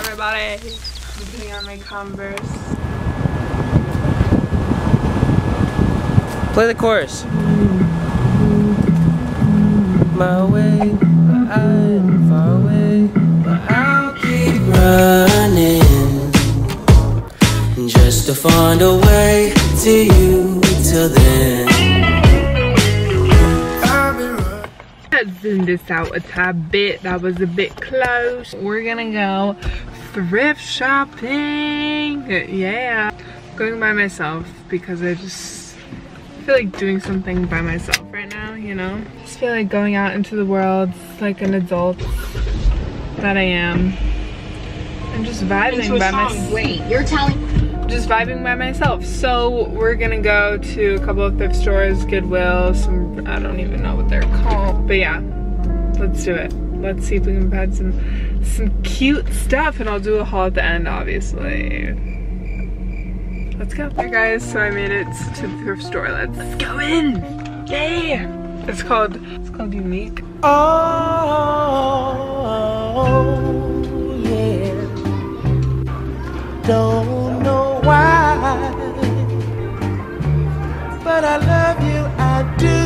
everybody. I'm putting on my Converse. Play the chorus. My way, but I'm far away, but I'll keep running just to find a way to you till then. Let's zoom this out a tad bit. That was a bit close. We're gonna go thrift shopping. Yeah. I'm going by myself because I feel like doing something by myself right now, you know? I just feel like going out into the world like an adult that I am. And just vibing by myself. Wait, you're telling Just vibing by myself. So we're gonna go to a couple of thrift stores, Goodwill, some, I don't even know what they're called, but yeah, let's do it. Let's see if we can find some cute stuff, and I'll do a haul at the end, obviously. Let's go. Hey guys, so I made it to the thrift store. Let's go in. Yeah. It's called Unique. Oh, yeah. Don't know why, but I love you, I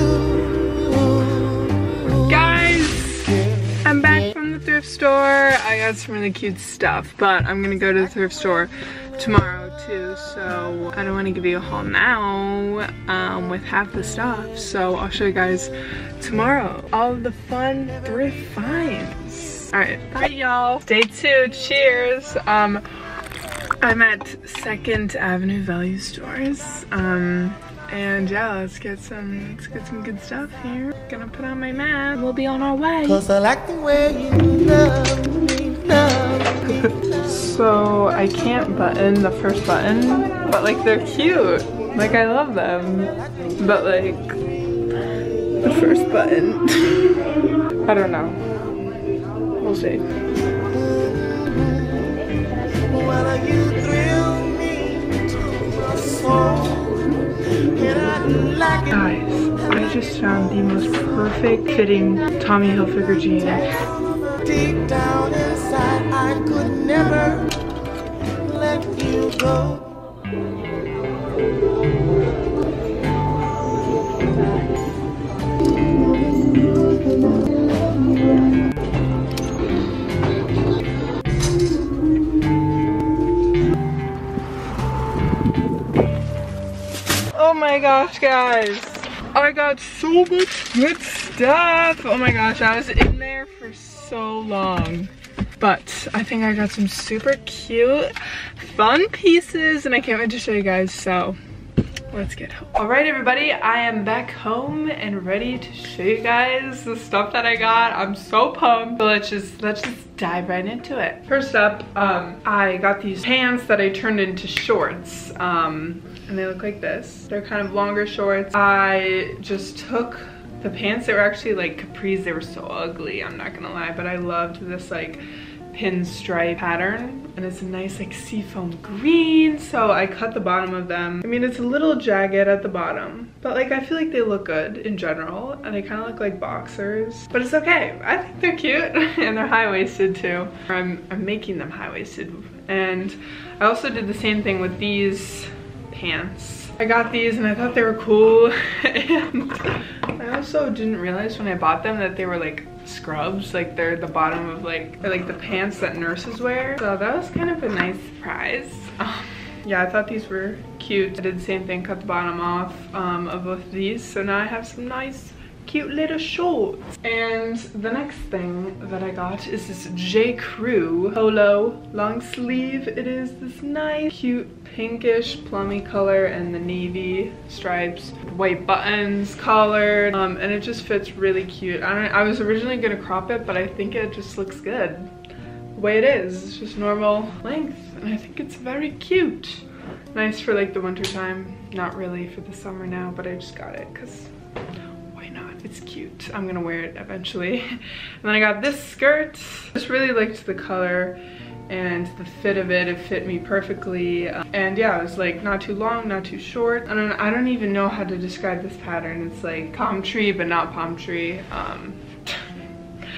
do. Guys, I'm back from the thrift store. I got some really cute stuff, but I'm gonna go to the thrift store tomorrow too, so I don't want to give you a haul now with half the stuff, so I'll show you guys tomorrow all of the fun thrift finds. All right, y'all, stay tuned. Cheers. I'm at 2nd Avenue Value Stores, and yeah, let's get some good stuff here. Gonna put on my mask. We'll be on our way. 'Cause I like the way you love me, love me. So I can't button the first button, but like they're cute. Like I love them, but like the first button, I don't know. We'll see. Guys, I just found the most perfect fitting Tommy Hilfiger jeans. Deep down inside, I could never let you go. Oh my gosh, guys, I got so much good stuff. Oh my gosh, I was in there for so long, but I think I got some super cute fun pieces, and I can't wait to show you guys, so let's get home. All right, everybody, I am back home and ready to show you guys the stuff that I got. I'm so pumped. So let's just dive right into it. First up, I got these pants that I turned into shorts, and they look like this. They're kind of longer shorts. I just took the pants. They were actually like capris. They were so ugly, I'm not gonna lie, but I loved this like pinstripe pattern, and it's a nice like seafoam green, so I cut the bottom of them. I mean, it's a little jagged at the bottom, but like I feel like they look good in general, and they kind of look like boxers, but it's okay. I think they're cute and they're high-waisted too. I'm making them high-waisted, and I also did the same thing with these pants. I got these and I thought they were cool, and I also didn't realize when I bought them that they were like scrubs, like they're the bottom of like the pants that nurses wear, so that was kind of a nice surprise. Yeah, I thought these were cute. I did the same thing, cut the bottom off of both of these, so now I have some nice cute little shorts. And the next thing that I got is this J. Crew polo long sleeve. It is this nice cute pinkish plummy color and the navy stripes, white buttons, collared, and it just fits really cute. I was originally gonna crop it, but I think it just looks good the way it is. It's just normal length, and I think it's very cute. Nice for like the winter time, not really for the summer now, but I just got it because why not? It's cute. I'm gonna wear it eventually. And then I got this skirt. Just really liked the color and the fit of it. It fit me perfectly, and yeah, it was like not too long, not too short. I don't even know how to describe this pattern. It's like palm tree but not palm tree.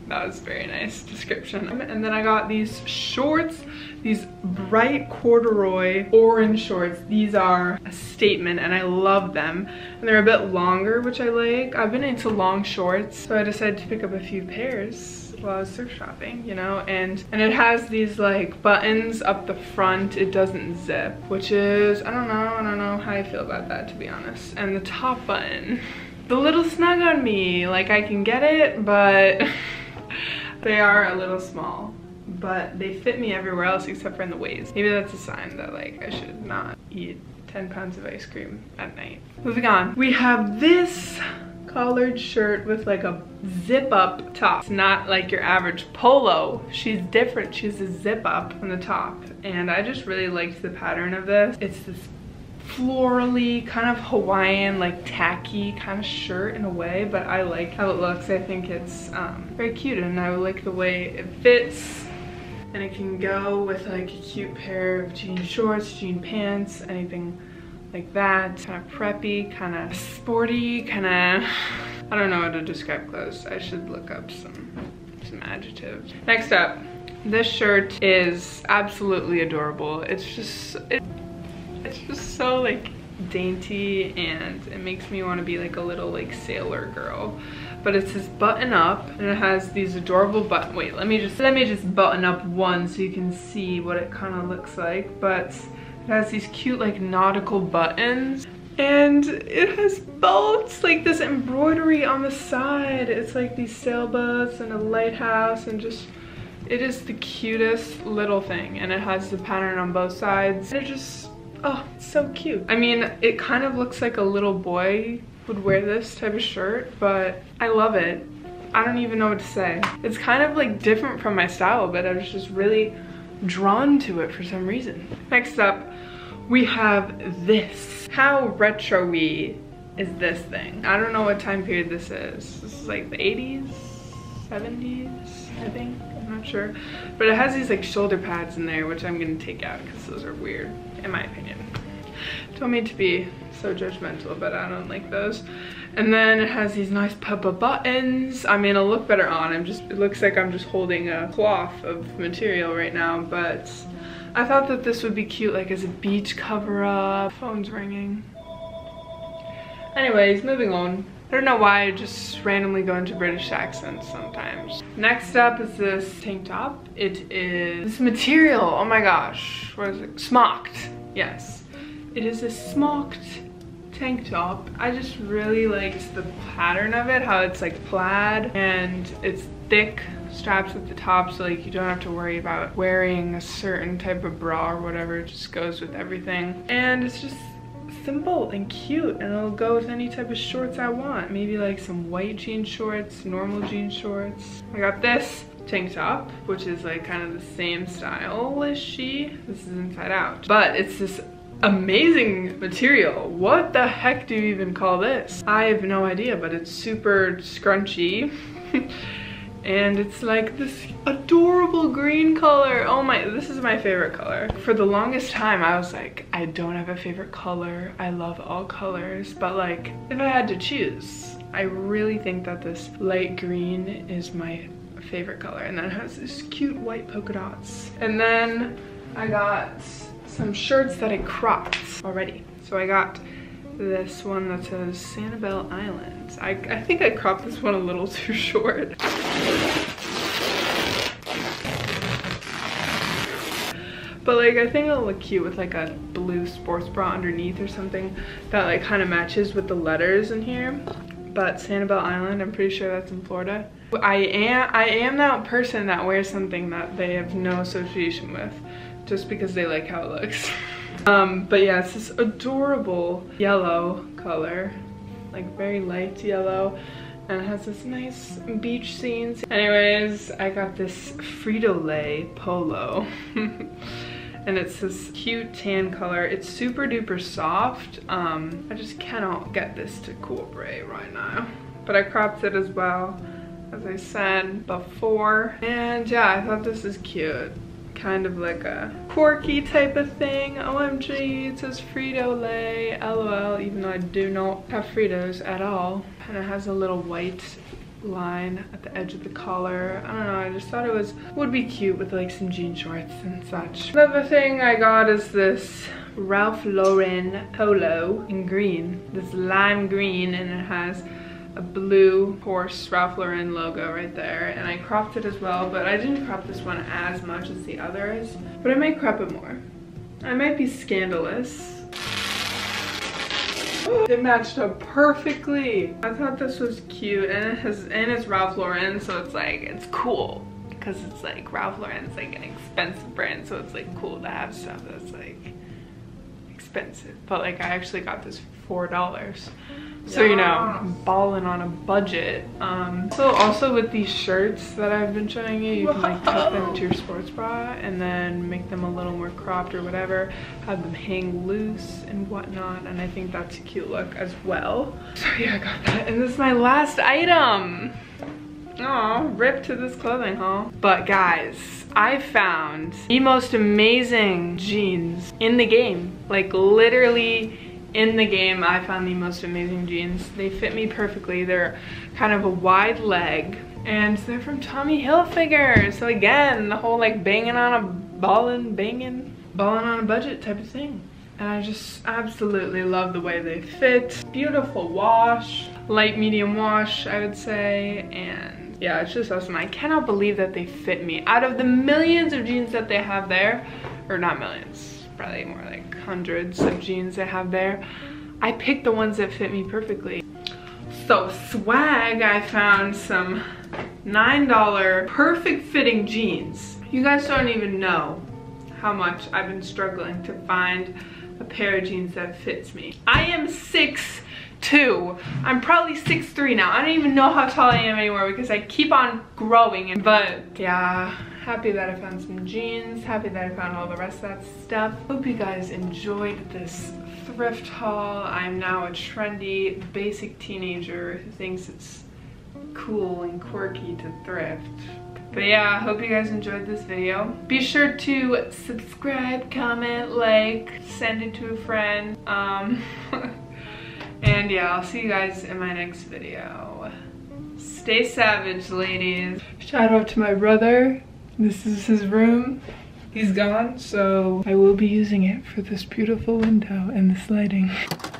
That was a very nice description. And then I got these shorts, these bright corduroy orange shorts. These are a statement and I love them. And they're a bit longer, which I like. I've been into long shorts, so I decided to pick up a few pairs while I was thrift shopping, you know, and it has these like buttons up the front. It doesn't zip, which is, I don't know how I feel about that, to be honest. And the top button, the little snug on me, like I can get it, but they are a little small, but they fit me everywhere else except for in the waist. Maybe that's a sign that like I should not eat 10 pounds of ice cream at night. Moving on, we have this collared shirt with like a zip up top. It's not like your average polo. She's different. She's a zip up on the top, and I just really liked the pattern of this. It's this florally kind of Hawaiian, like tacky kind of shirt in a way, but I like how it looks. I think it's very cute, and I like the way it fits, and it can go with like a cute pair of jean shorts, jean pants, anything like that. Kind of preppy, kind of sporty, kind of, I don't know how to describe clothes. I should look up some adjectives. Next up, this shirt is absolutely adorable. It's just so like dainty, and it makes me want to be like a little like sailor girl. But it's this button up, and it has these adorable button. Wait, let me just button up one so you can see what it kind of looks like. But it has these cute like nautical buttons, and it has boats, like this embroidery on the side. It's like these sailboats and a lighthouse, and just, it is the cutest little thing. And it has the pattern on both sides. And it just, oh, it's so cute. I mean, it kind of looks like a little boy would wear this type of shirt, but I love it. I don't even know what to say. It's kind of like different from my style, but I was just really drawn to it for some reason. Next up, we have this. How retro-y is this thing? I don't know what time period this is. This is like the 80s, 70s, I think. I'm not sure. But it has these like shoulder pads in there, which I'm gonna take out because those are weird, in my opinion. Don't mean to be so judgmental, but I don't like those. And then it has these nice purple buttons. I mean, it'll look better on. It looks like I'm just holding a cloth of material right now, but I thought that this would be cute like as a beach cover up. Phone's ringing. Anyways, moving on. I don't know why I just randomly go into British accents sometimes. Next up is this tank top. It is this material, oh my gosh, what is it? Smocked, yes. It is a smocked tank top. I just really liked the pattern of it, how it's like plaid and it's thick straps at the top, so like you don't have to worry about wearing a certain type of bra or whatever. It just goes with everything, and it's just simple and cute, and it'll go with any type of shorts I want. Maybe like some white jean shorts, normal jean shorts. I got this tank top, which is like kind of the same style as she. This is inside out, but it's this amazing material. What the heck do you even call this? I have no idea, but it's super scrunchy. And it's like this adorable green color. Oh my, this is my favorite color. For the longest time, I was like, I don't have a favorite color. I love all colors. But like, if I had to choose, I really think that this light green is my favorite color. And then it has this cute white polka dots. And then I got some shirts that I cropped already. So I got this one that says Sanibel Island. I think I cropped this one a little too short. But like, I think it'll look cute with like a blue sports bra underneath or something that like kind of matches with the letters in here. But Sanibel Island, I'm pretty sure that's in Florida. I am that person that wears something that they have no association with, just because they like how it looks. But yeah, it's this adorable yellow color, like very light yellow, and it has this nice beach scenes. Anyways, I got this Frito-Lay polo. And it's this cute tan color. It's super duper soft. I just cannot get this to cooperate right now. But I cropped it as well, as I said before. And yeah, I thought this is cute. Kind of like a quirky type of thing. OMG, it says Frito-Lay, LOL, even though I do not have Fritos at all. And it has a little white line at the edge of the collar. I don't know, I just thought it would be cute with like some jean shorts and such. Another thing I got is this Ralph Lauren polo in green, this lime green, and it has a blue horse Ralph Lauren logo right there, and I cropped it as well, but I didn't crop this one as much as the others, but I might crop it more. I might be scandalous. It matched up perfectly. I thought this was cute, and it's Ralph Lauren, so it's like, it's cool because it's like Ralph Lauren's like an expensive brand, so it's like cool to have stuff that's like expensive. But like I actually got this for $4. So, you know, balling on a budget. So also with these shirts that I've been showing you, you can like tuck them to your sports bra and then make them a little more cropped or whatever, have them hang loose and whatnot, and I think that's a cute look as well. So yeah, I got that, and this is my last item. Oh, rip to this clothing haul. But guys, I found the most amazing jeans in the game. Like literally in the game, I found the most amazing jeans. They fit me perfectly. They're kind of a wide leg, and they're from Tommy Hilfiger. So again, the whole like banging on a balling on a budget type of thing. And I just absolutely love the way they fit. Beautiful wash, light medium wash, I would say, and yeah, it's just awesome. I cannot believe that they fit me. Out of the millions of jeans that they have there, or not millions, probably more like hundreds of jeans they have there, I picked the ones that fit me perfectly. So swag, I found some $9 perfect fitting jeans. You guys don't even know how much I've been struggling to find a pair of jeans that fits me. I am 6'2". I'm probably 6'3" now. I don't even know how tall I am anymore because I keep on growing. But yeah, happy that I found some jeans, happy that I found all the rest of that stuff. Hope you guys enjoyed this thrift haul. I'm now a trendy, basic teenager who thinks it's cool and quirky to thrift. But yeah, I hope you guys enjoyed this video. Be sure to subscribe, comment, like, send it to a friend. And yeah, I'll see you guys in my next video. Stay savage, ladies. Shout out to my brother. This is his room. He's gone, so I will be using it for this beautiful window and this lighting.